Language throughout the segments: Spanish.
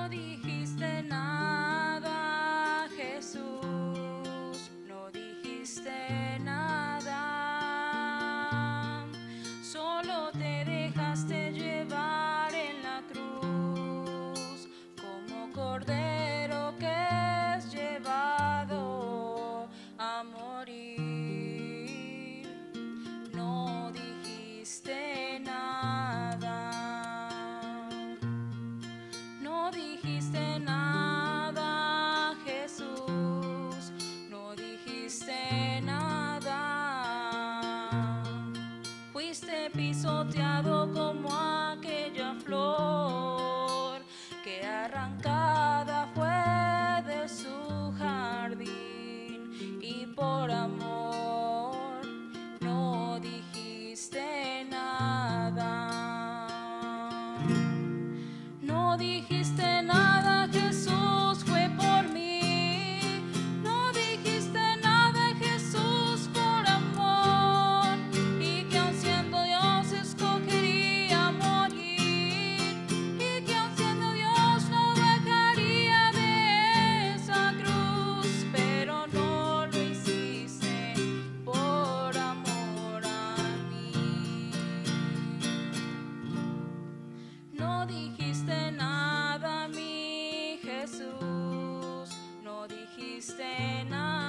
dijiste nada, Jesús, no dijiste nada, solo te dejaste llevar en la cruz como cordero que es llevado a morir. No dijiste nada, no dijiste nada, Jesús, no dijiste nada. Fuiste pisoteado como aquella flor que arrancada fue de su jardín, y por amor no dijiste nada. No dijiste nada, Jesús fue por mí. No dijiste nada, Jesús, por amor, y que aun siendo Dios escogería morir, y que aun siendo Dios no bajaría de esa cruz, pero no lo hiciste por amor a mí. No dijiste nada, mi Jesús, no dijiste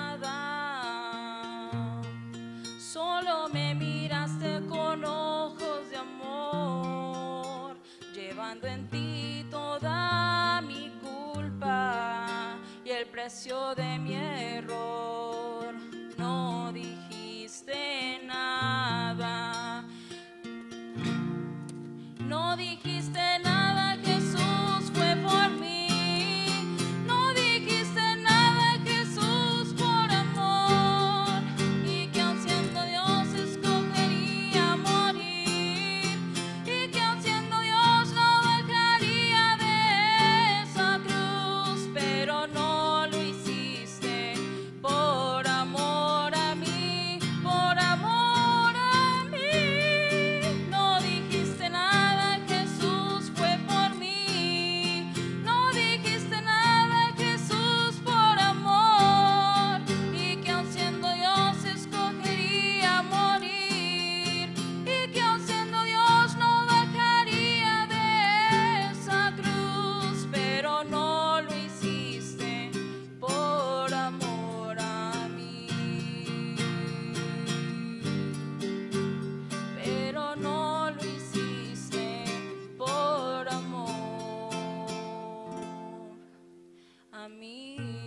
nada, solo me miraste con ojos de amor, llevando en ti toda mi culpa y el precio de mi error. No dijiste nada, no dijiste nada, Jesús fue por mí. No dijiste nada, Jesús, por amor, y que aun siendo Dios escogería morir, y que aun siendo Dios no bajaría de esa cruz, pero no lo hiciste por amor a mí, por amor a mí. No dijiste nada, Jesús fue por mí. No dijiste nada, Jesús, por amor, y que aun siendo Dios escogería morir, y que aun siendo Dios no bajaría de esa cruz, pero no lo hiciste por amor a mí, pero no lo hiciste por amor a mí.